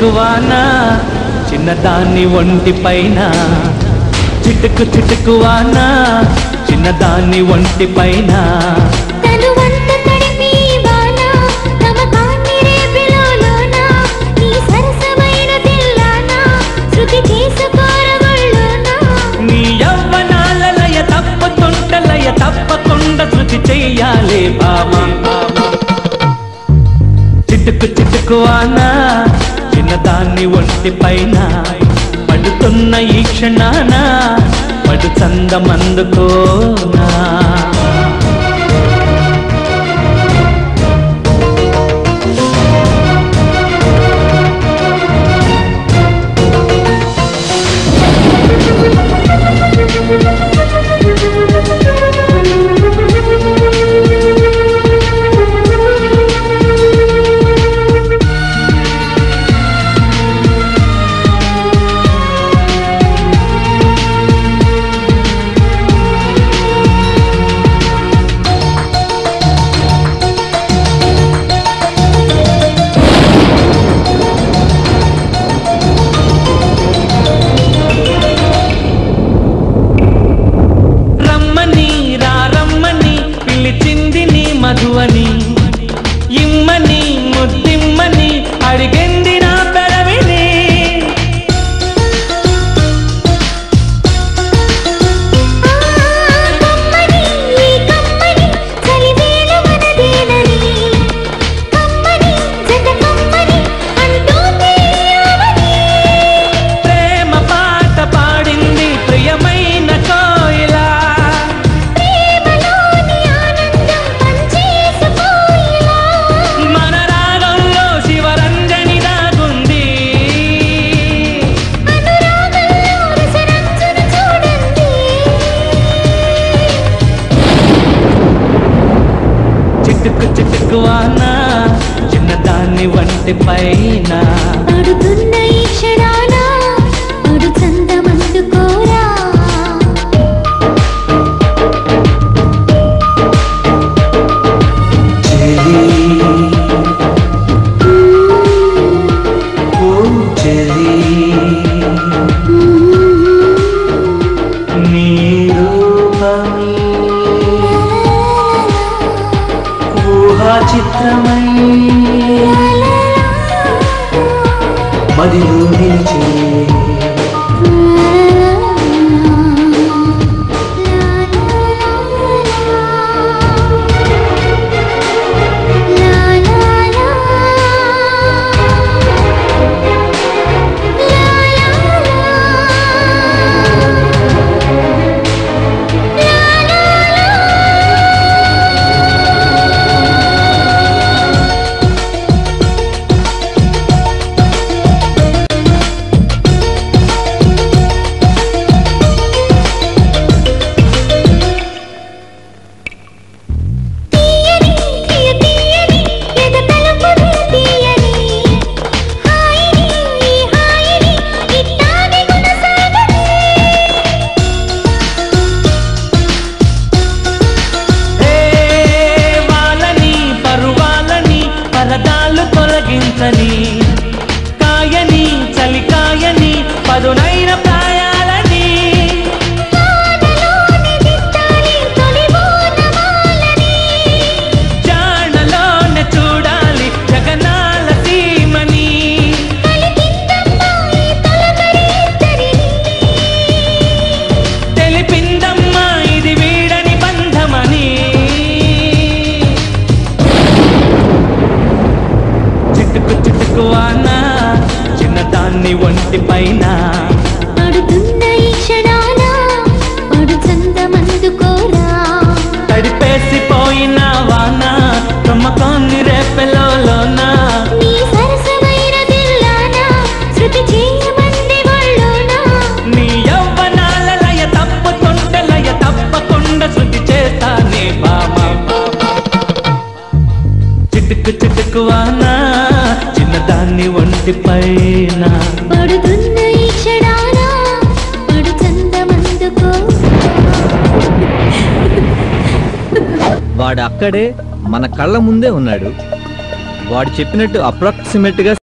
చిటుకువానా చిన్నదాన్ని ఒంటి పైన చిటుకువానా చిన్నదాన్ని ఒంటి పైన నీ యవ్వనాల లయ తప్పుతుంట లయ తప్పకుండా శృతి చెయ్యాలే బామా చిటుకువానా చిన్నదాన్ని ఒంటి పైన పడుతున్న ఈ క్షణాన పడు చందమందుకోనా మధువని ఇమ్మని ముద్దిమ్మని అడిగింది నా పెదవిని ప్రేమ పాట పాడింది ప్రియమైన కోయిలా చిటుకువానా చిన్నదాన్ని వంటి పైన పడుతున్న ఈ క్షణాన పడు చందమందుకోరా నీ రూపమే చిత్రమై మదిలో నిలిచే కాయని చలికాయని పదునైన ప్రాయాలని జానలోనే చూడాలి జగనాల సీమని తెలిపిందమ్మా ఇది వీడని బంధమని చిటుకువానా చిన్నదాన్ని ఒంటి పైన పడుతున్న ఈ క్షణాన పడు చందమందుకోరా తడిపేసిపోయిన వాన నమ్మకాన్ని రేపెలోన నీ సరసమైన దిల్లాన శృతి చేయమంది వాళ్ళోన నీ యవ్వనాల లయ తప్పుతుంటే లయ తప్పకుండా శృతి చేస్తానే బామా చిటుకువానా చిన్నదాన్ని ఒంటి పైన పడుతున్న ఈ క్షణాన పడు చందమందుకో వాడు అక్కడే మన కళ్ళ ముందే ఉన్నాడు. వాడు చెప్పినట్టు అప్రాక్సిమేట్ గా